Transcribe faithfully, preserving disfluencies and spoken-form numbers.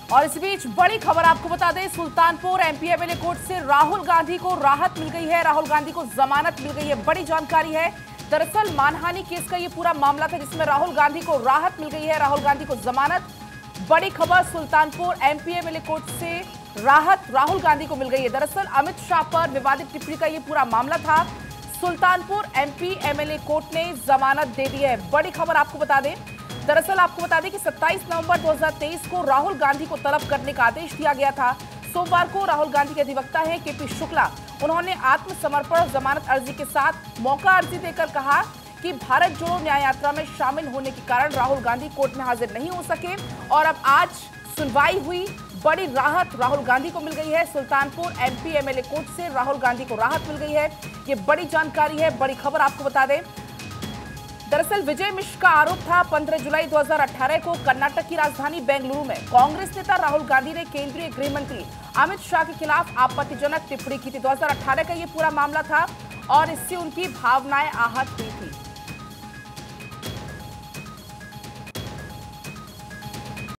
और इस बीच बड़ी खबर आपको बता दें, सुल्तानपुर एमपी एमएलए कोर्ट से राहुल गांधी को राहत मिल गई है। राहुल गांधी को जमानत मिल गई है। बड़ी जानकारी है। दरअसल मानहानि केस का ये पूरा मामला था जिसमें राहुल गांधी को राहत मिल गई है, राहुल गांधी को जमानत। बड़ी खबर, सुल्तानपुर एमपी एमएलए कोर्ट से राहत राहुल गांधी को मिल गई है। दरअसल अमित शाह पर विवादित टिप्पणी का ये पूरा मामला था। सुल्तानपुर एमपी एमएलए कोर्ट ने जमानत दे दी है। बड़ी खबर आपको बता दें, दरअसल आपको बता दें कि सत्ताईस नवंबर दो हज़ार तेईस को राहुल गांधी को तलब करने का आदेश दिया गया था। सोमवार को राहुल गांधी के अधिवक्ता हैं केपी शुक्ला, उन्होंने आत्मसमर्पण जमानत अर्जी के साथ मौका अर्जी देकर कहा कि भारत जोड़ो न्याय यात्रा में शामिल होने के कारण राहुल गांधी कोर्ट में हाजिर नहीं हो सके और अब आज सुनवाई हुई। बड़ी राहत राहुल गांधी को मिल गई है। सुल्तानपुर एमपी एमएलए कोर्ट से राहुल गांधी को राहत मिल गई है। ये बड़ी जानकारी है, बड़ी खबर आपको बता दें। दरअसल विजय मिश्र का आरोप था, पंद्रह जुलाई दो हज़ार अठारह को कर्नाटक की राजधानी बेंगलुरु में कांग्रेस नेता राहुल गांधी ने केंद्रीय गृह मंत्री अमित शाह के खिलाफ आपत्तिजनक टिप्पणी की थी। दो हज़ार अठारह का ये पूरा मामला था और इससे उनकी भावनाएं आहत हुई थी।